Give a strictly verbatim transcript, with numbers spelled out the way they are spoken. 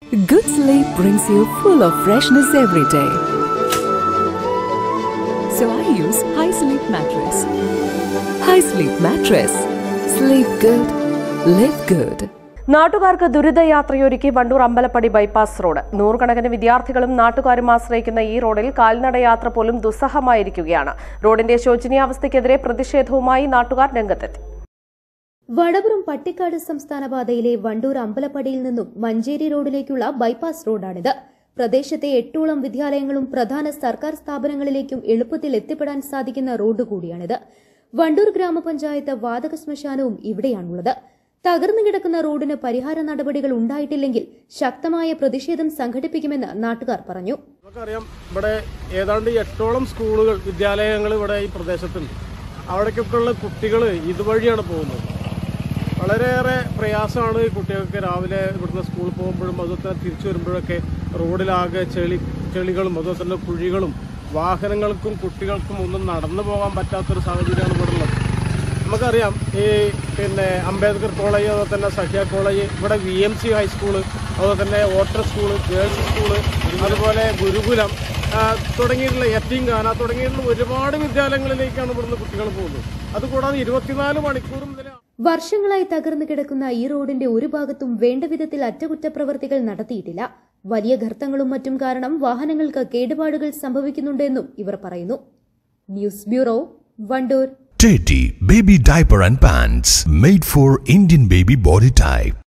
Good sleep brings you full of freshness every day. So I use High Sleep Mattress. High Sleep Mattress. Sleep good. Live good. നാട്ടുകാർക്ക് ദുരിതയാത്രയൊരുക്കി Wandoor Ambalappadi bypass road. നൂറുകണക്കിന് വിദ്യാർത്ഥികളും നാട്ടുകാരും ആശ്രയിക്കുന്ന ഈ റോഡിൽ കാൽനടയാത്ര പോലും ദുസ്സഹമായിരിക്കുകയാണ്. റോഡിന്റെ ശോചനീയാവസ്ഥയ്ക്കെതിരെ പ്രതിഷേധവുമായി നാട്ടുകാർ രംഗത്തെത്തി. വടപുറം പട്ടിക്കാട് സംസ്ഥാന പാതയിലെ വണ്ടൂർ അമ്പലപ്പടിയിൽ നിന്നും മഞ്ചേരി റോഡിലേക്കുള്ള ബൈപ്പാസ് റോഡാണിത്. പ്രദേശത്തെ എട്ടോളം വിദ്യാലയങ്ങളും പ്രധാന സർക്കാർ സ്ഥാപനങ്ങളിലേക്കും എളുപ്പത്തിൽ എത്തിപ്പെടാൻ സാധിക്കുന്ന റോഡ് കൂടിയാണിത്. വണ്ടൂർ ഗ്രാമപഞ്ചായത്ത് വാതക ശ്മശാനവും ഇവിടെയാണുള്ളത്. തകർന്നു കിടക്കുന്ന റോഡിന് പരിഹാര നടപടികൾ ഉണ്ടായിട്ടില്ലെങ്കിൽ ശക്തമായ പ്രതിഷേധം സംഘടിപ്പിക്കുമെന്ന് നാട്ടുകാർ പറഞ്ഞു. നമുക്കറിയാം, ഇവിടെ ഏതാണ്ട് എട്ടോളം സ്കൂളുകൾ വിദ്യാലയങ്ങൾ ഇവിടെ ഈ പ്രദേശത്തുണ്ട്. അവിടേക്കൊക്കെയുള്ള കുട്ടികൾ ഇതുവഴിയാണ് പോകുന്നത്. വളരെയേറെ പ്രയാസമാണ് കുട്ടികൾക്ക് രാവിലെ ഇവിടുന്ന് സ്കൂളിൽ പോകുമ്പോഴും അതുപോലെ തന്നെ തിരിച്ചു വരുമ്പോഴൊക്കെ റോഡിലാകെ ചെളി ചെളികളും അതുപോലെ തന്നെ കുഴികളും വാഹനങ്ങൾക്കും കുട്ടികൾക്കും ഒന്നും നടന്നു പോകാൻ പറ്റാത്തൊരു സാഹചര്യമാണ് ഇവിടെ ഉള്ളത്. നമുക്കറിയാം, ഈ പിന്നെ അംബേദ്കർ കോളേജ്, അതുപോലെ തന്നെ സഹ്യ കോളേജ്, ഇവിടെ വി എം സി ഹൈസ്കൂള്, അതുപോലെ തന്നെ വോട്ടർ സ്കൂള്, ഗേൾസ് സ്കൂള്, അതുപോലെ ഗുരുകുലം തുടങ്ങിയിട്ടുള്ള യത്തീംഖാന തുടങ്ങിയിട്ടുള്ള ഒരുപാട് വിദ്യാലയങ്ങളിലേക്കാണ് ഇവിടുന്ന് കുട്ടികൾ പോകുന്നത്. അതുകൂടാതെ ഇരുപത്തിനാല് മണിക്കൂറും വർഷങ്ങളായി തകർന്നു കിടക്കുന്ന ഈ റോഡിന്റെ ഒരു ഭാഗത്തും വേണ്ട വിധത്തിൽ അറ്റകുറ്റപ്രവർത്തികൾ നടത്തിയിട്ടില്ല. വലിയ ഗർത്തങ്ങളും മറ്റും കാരണം വാഹനങ്ങൾക്ക് കേടുപാടുകൾ സംഭവിക്കുന്നുണ്ടെന്നും ഇവർ പറയുന്നു. News bureau, Wandoor. Teddy Baby Diaper and Pants made for Indian baby body type.